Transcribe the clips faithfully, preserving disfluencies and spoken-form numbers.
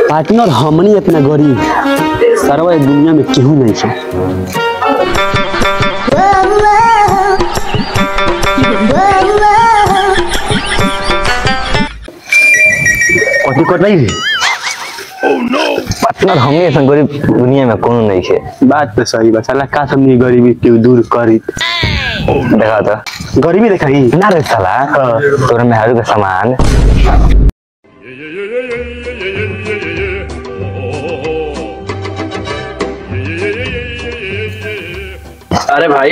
Partner हमनी इतना गरीब सरवा दुनिया में केहू नहीं है। कथी कर रही है? पार्टनर हमें ऐसा गरीब दुनिया में कौन नहीं है। बात तो सही बा साला का हमनी गरीबी क्यों दूर करी। देखा तो गरीबी देखा ही ना रे साला तोरे मेहरू का सामान। अरे भाई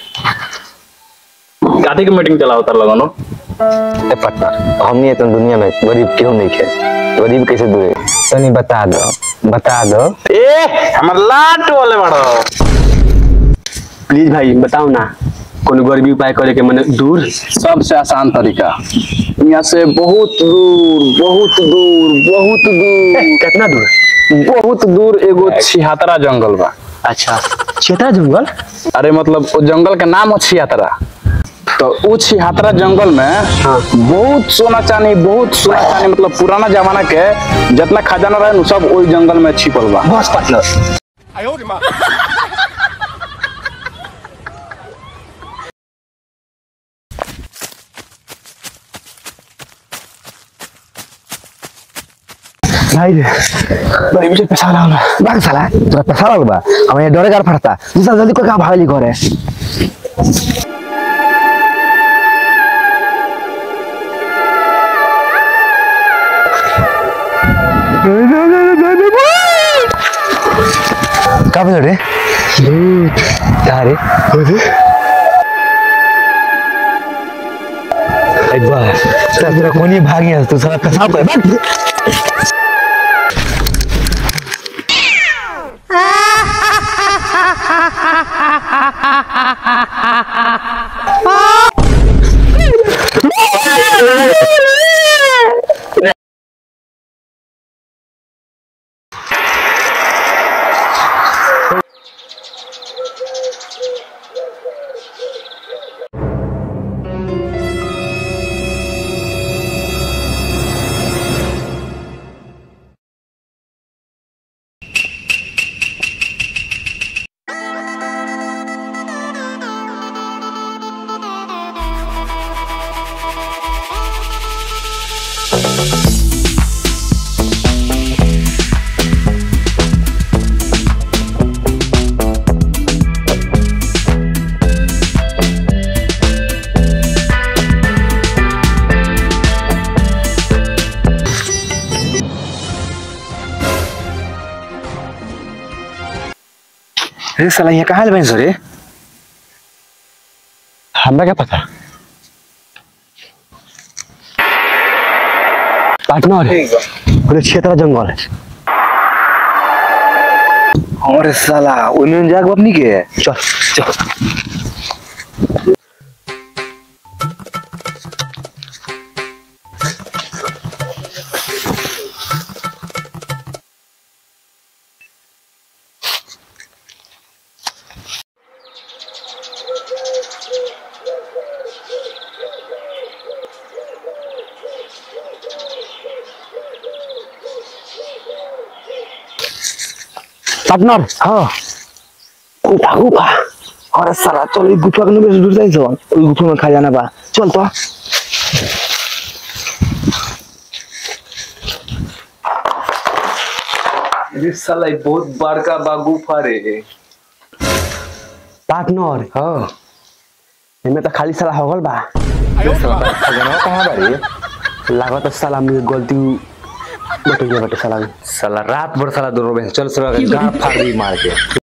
काती की मीटिंग चला उतर लगानो। ए पार्टनर हमने तो दुनिया में गरीब क्यों नहीं है। गरीब कैसे दूर तनी बता दो बता दो। ए हमर लाट वाले बड़ो प्लीज भाई बताओ ना कोनो गरीबी उपाय करे के मने दूर। सबसे आसान तरीका यहाँ से बहुत दूर बहुत दूर बहुत दूर। कितना दूर? बहुत दूर एगो छिहत्तरा जंगल बा। अच्छा छिहत्तरा जंगल? अरे मतलब वो जंगल का नाम है छिहत्तरा। तो वो छिहत्तरा जंगल में हाँ। बहुत सोना चांदी बहुत सोना चांदी मतलब पुराना जमाना के जितना खजाना रहे सब वही जंगल में छिपल बा। बस पार्टनर भाई रे बड़ी मुझे पैसा लगा भाग साला तोरा पैसा लग बा हमें डरे कर फटता दूसरा जल्दी को का भागली करे। का बोल रे क्या रे एक बार तेरा कोनी भाग गया तू साला पैसा पे भाग। अरे साला यहाँ कहाँ ले सर हमें क्या पता। पार्टनर बोले छिहत्तरा जंगल अरे साला उन्हें जाग अपनी के चल चल। पार्टनर हाँ गुफा गुफा अरे साला चल एक गुफा के नंबर दूर जाई चल ओई गुफा में खजाना बा चल तो। ये साला बहुत बड़का बा गुफा रे। पार्टनर हाँ इनमें तो खाली साला होगल बा। खजाना कहाँ बा रे? लागत साला मेरी गलती बटे गया बटे साला साला रात भर साला दूर चल साला गांड फाड़ दी मार के।